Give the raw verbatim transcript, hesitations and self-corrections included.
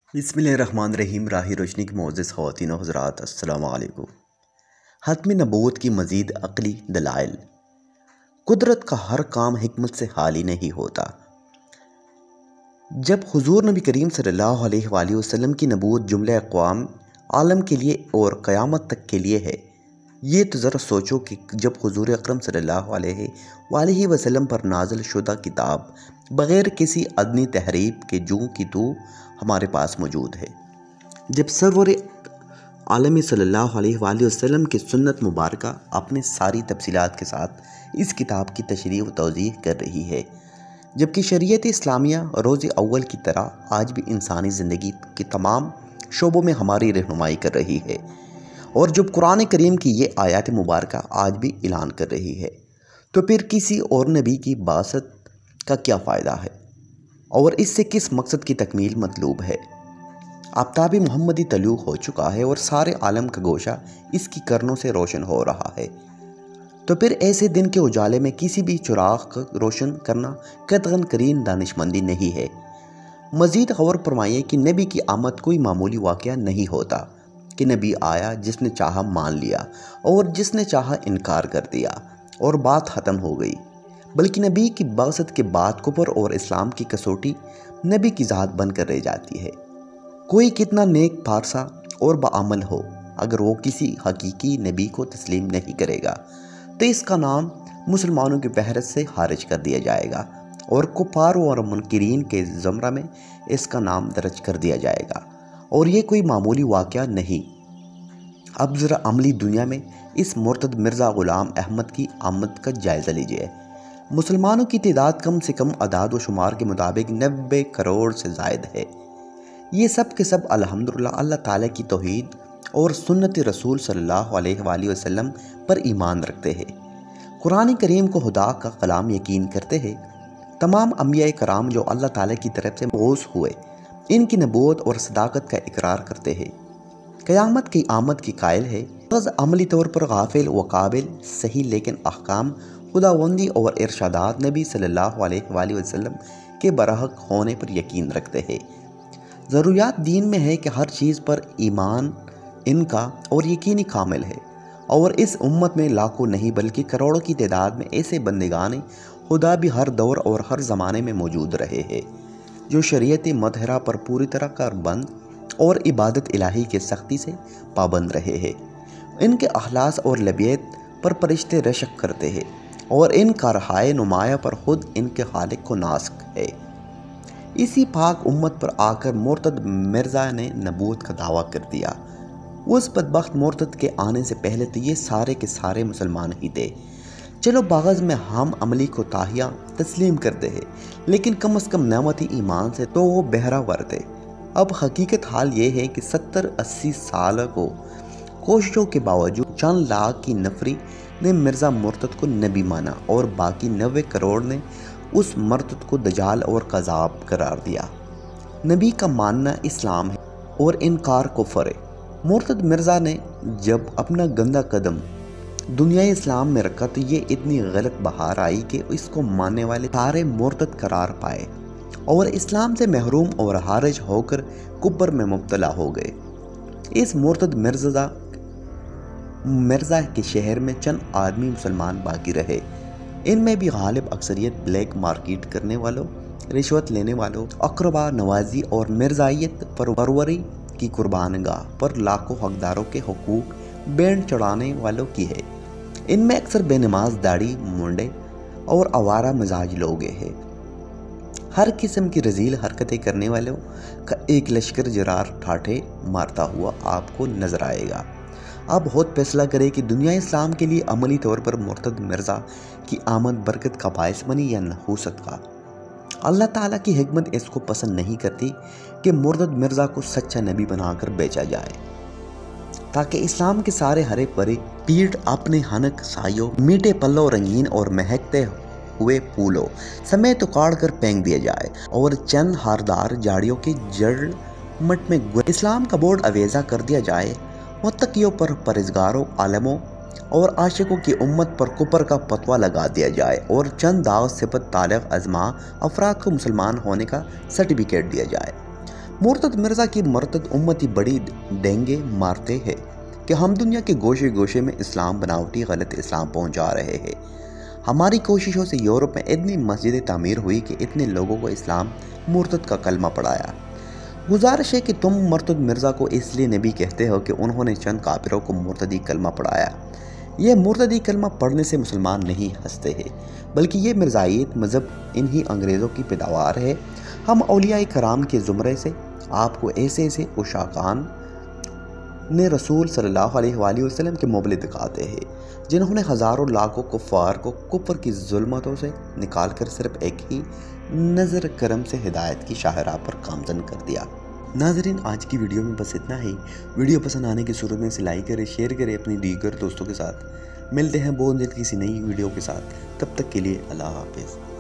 बिस्मिल्लाहिर्रहमानिर्रहीम। राही रोशनी की मोअज़्ज़ज़ ख़वातीन व हज़रात, अस्सलामु अलैकुम। ख़त्म नबूवत की मज़ीद अक़ली दलाइल। कुदरत का हर काम हिकमत से खाली नहीं होता। जब हुज़ूर नबी करीम सल्लल्लाहु अलैहि वसल्लम की नबूवत जुमले अक़वाम आलम के लिए और क़यामत तक के लिए है। ये तो ज़रा सोचो कि जब हुज़ूर अकरम सल्लल्लाहु अलैहि वसल्लम पर नाज़िल शुदा किताब बग़ैर किसी अदनी तहरीफ के जूं की तू हमारे पास मौजूद है, जब सरवर आलमी सल्लल्लाहु अलैहि वसल्लम की सुन्नत मुबारका अपने सारी तफसीलात के साथ इस किताब की तशरीह व तौज़ीह कर रही है, जबकि शरीयत इस्लामिया रोज़ अव्वल की तरह आज भी इंसानी ज़िंदगी के तमाम शोबों में हमारी रहनुमाई कर रही है, और जब कुरान करीम की ये आयत मुबारका आज भी ऐलान कर रही है, तो फिर किसी और नबी की बासत का क्या फ़ायदा है और इससे किस मकसद की तकमील मतलूब है। आफ्ताब मोहम्मदी तलू हो चुका है और सारे आलम का गोशा इसकी करनों से रोशन हो रहा है, तो फिर ऐसे दिन के उजाले में किसी भी चुराग को रोशन करना कतगन करीन दानिशमंदी नहीं है। मज़ीद गौर फरमाइए कि नबी की आमद कोई मामूली वाक़या नहीं होता कि नबी आया, जिसने चाहा मान लिया और जिसने चाहा इनकार कर दिया और बात ख़त्म हो गई, बल्कि नबी की बासत के बाद कुफर और इस्लाम की कसौटी नबी की ज़ात बनकर रह जाती है। कोई कितना नेक फारसा और बाअमल हो, अगर वो किसी हकीकी नबी को तस्लीम नहीं करेगा तो इसका नाम मुसलमानों की फहरिस्त से खारिज कर दिया जाएगा और कुफार और मुनकिरीन के ज़मरा में इसका नाम दर्ज कर दिया जाएगा, और ये कोई मामूली वाक़या नहीं। अब ज़रा अमली दुनिया में इस मुर्तद मिर्ज़ा ग़ुलाम अहमद की आमद का जायज़ा लीजिए। मुसलमानों की तादाद कम से कम अदाद व शुमार के मुताबिक नब्बे करोड़ से ज़ायद है। ये सब के सब अल्हम्दुलिल्लाह अल्लाह ताला की तौहीद और सुन्नत रसूल सल्लल्लाहु अलैहि वसल्लम पर ईमान रखते हैं, कुरान करीम को खुदा का कलाम यकीन करते हैं। तमाम अंबिया कराम जो अल्लाह ताला की तरफ से मबऊस हुए, इनकी नबूवत और सदाकत का इकरार करते हैं। क़यामत की आमद की कायल है। बस अमली तौर पर गाफिल व काबिल सही, लेकिन अहकाम खुदावंदी और इरशादात नबी सल्लल्लाहु अलैहि वसल्लम के बरहक होने पर यकीन रखते हैं। ज़रूरियात दीन में है कि हर चीज़ पर ईमान इनका और यकीनी कामिल है, और इस उम्मत में लाखों नहीं बल्कि करोड़ों की तादाद में ऐसे बंदगान खुदा भी हर दौर और हर ज़माने में मौजूद रहे हैं, जो शरीयत मतहरा पर पूरी तरह कारबंद और इबादत इलाही के सख्ती से पाबंद रहे हैं। इनके अखलास और लबियत पर फरिश्ते रशक करते हैं, और इन कारहाय नुमाया पर खुद इनके खालिक को नास्क है। इसी पाक उम्मत पर आकर मुर्तद मिर्ज़ा ने नबूवत का दावा कर दिया। उस बदबख्त मुर्तद के आने से पहले तो ये सारे के सारे मुसलमान ही थे। चलो बागज़ में हम अमली को ताहिया तस्लीम करते हैं, लेकिन कम अज़ कम नेमती ईमान से तो वो बहरावर थे। अब हकीकत हाल ये है कि सत्तर अस्सी साल को कोशिशों के बावजूद चंद लाख की नफरी ने मिर्ज़ा मुर्तद को नबी माना, और बाकी नब्बे करोड़ ने उस मुर्तद को दजाल और कज़ाब करार दिया। नबी का मानना इस्लाम है और इनकार कुफ्र है। मुर्तद मिर्ज़ा ने जब अपना गंदा कदम दुनिया इस्लाम में रखा तो ये इतनी गलत बहार आई कि इसको मानने वाले सारे मुर्तद करार पाए और इस्लाम से महरूम और हारिज होकर कुफ्र में मुब्तला हो गए। इस मुर्तद मिर्ज़ा मिर्ज़ा के शहर में चंद आदमी मुसलमान बाकी रहे। इनमें भी गालिब अक्सरियत ब्लैक मार्केट करने वालों, रिश्वत लेने वालों, अकरबा नवाजी और मिर्ज़ाइत परवरी की कुर्बानगाह पर लाखों हकदारों के हुकूक बैंड चढ़ाने वालों की है। इनमें अक्सर बेनमाज दाढ़ी मुंडे और आवारा मिजाज लोग हैं। हर किस्म की रजील हरकतें करने वालों का एक लश्कर जरार ठाठे मारता हुआ आपको नजर आएगा। अब खुद फैसला करे कि दुनिया इस्लाम के लिए अमली तौर पर मुर्तद मिर्ज़ा की आमद बरकत का बायस बनी या नहूसत का। अल्लाह ताला की हिकमत इसको पसंद नहीं करती कि मुर्तद मिर्ज़ा को सच्चा नबी बनाकर बेचा जाए, ताकि इस्लाम के सारे हरे भरे पीठ अपने हनक सायों, मीठे पल्लों, रंगीन और महकते हुए फूलों समेत उखाड़ कर फेंक दिया जाए, और चंद हारदार झाड़ियों की जड़ मट में इस्लाम का बोर्ड अवेजा कर दिया जाए। मुत्तकियों पर, परहेज़गारों, आलमों और आशिकों की उम्मत पर कुफर का फतवा लगा दिया जाए, और चंद दाव सिफत तालिक अज़मा अफराद को मुसलमान होने का सर्टिफिकेट दिया जाए। مرتد مرزا کی مرتد امتی بڑی ڈینگے مارتے ہیں کہ ہم دنیا کے گوشے گوشے میں اسلام بناوٹی غلط اسلام پہنچا رہے ہیں۔ ہماری کوششوں سے یورپ میں اتنی مسجدیں تعمیر ہوئی کہ اتنے لوگوں کو اسلام مرتد کا کلمہ پڑھایا۔ گزارش ہے کہ تم مرتد مرزا کو اس لیے نبی کہتے ہو کہ انہوں نے چند کافروں کو مرتدی کلمہ پڑھایا۔ یہ مرتدی کلمہ پڑھنے سے مسلمان نہیں ہنستے ہیں، بلکہ یہ مرزائیت مذہب انہی انگریزوں کی پیداوار ہے۔ ہم اولیاء کرام کے زمرے سے آپ کو ایسے ایسے عشاقان نے رسول صلی اللہ علیہ وآلہ وسلم کے مبلغ دکھاتے ہیں، جنہوں نے ہزاروں لاکھوں کفار کو کفر کی ظلمتوں سے نکال کر صرف ایک ہی نظر کرم سے ہدایت کی شاہراہ پر گامزن کر دیا۔ ناظرین، آج کی ویڈیو میں بس اتنا ہی۔ ویڈیو پسند آنے کی صورت میں اسے لائک کریں، شیئر کریں اپنی دیگر دوستوں کے ساتھ۔ ملتے ہیں بہت جلد کسی نئی ویڈیو کے ساتھ، تب تک کے لیے اللہ حافظ۔